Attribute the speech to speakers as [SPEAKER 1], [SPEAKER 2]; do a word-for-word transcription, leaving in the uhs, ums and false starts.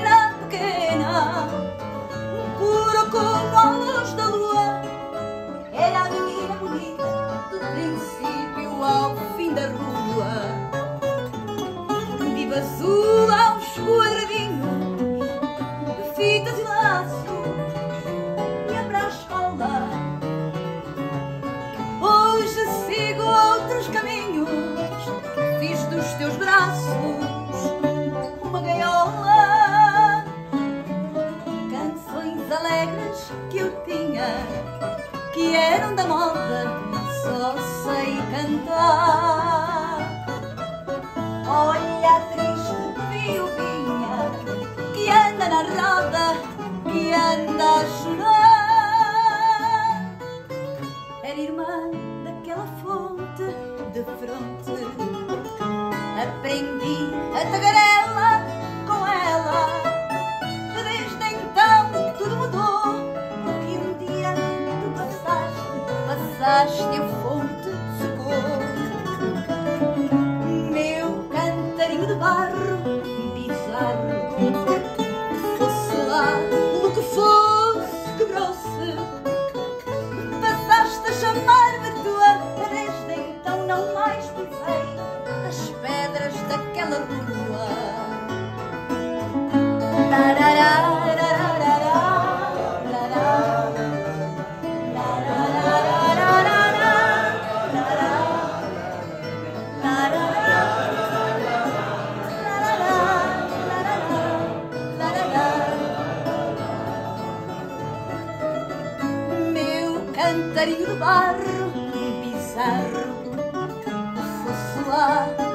[SPEAKER 1] menina pequena, pura como a luz da lua. Era a menina bonita do princípio ao fim da rua. Viva azul aos quadradinhos de fitas e laços, ia para a escola. Hoje sigo outros caminhos, fiz dos teus braços uma gaiola. Canções alegres que eu tinha, que eram da moda, só sei cantar. Olha a triste viuvinha que anda na roda, que anda a chorar. Era irmã daquela fonte de fronte, aprendi a tagarela com ela. Desde então tudo mudou, porque um dia tu passaste, passaste e a fonte secou. Meu cantarinho de barro bizarro, fosse lá o que fosse, quebrou-se. Passaste a chamar-me tua, desde então não mais pisei as pedras daquela rua. Meu cantarinho de barro bizarro, fosse lá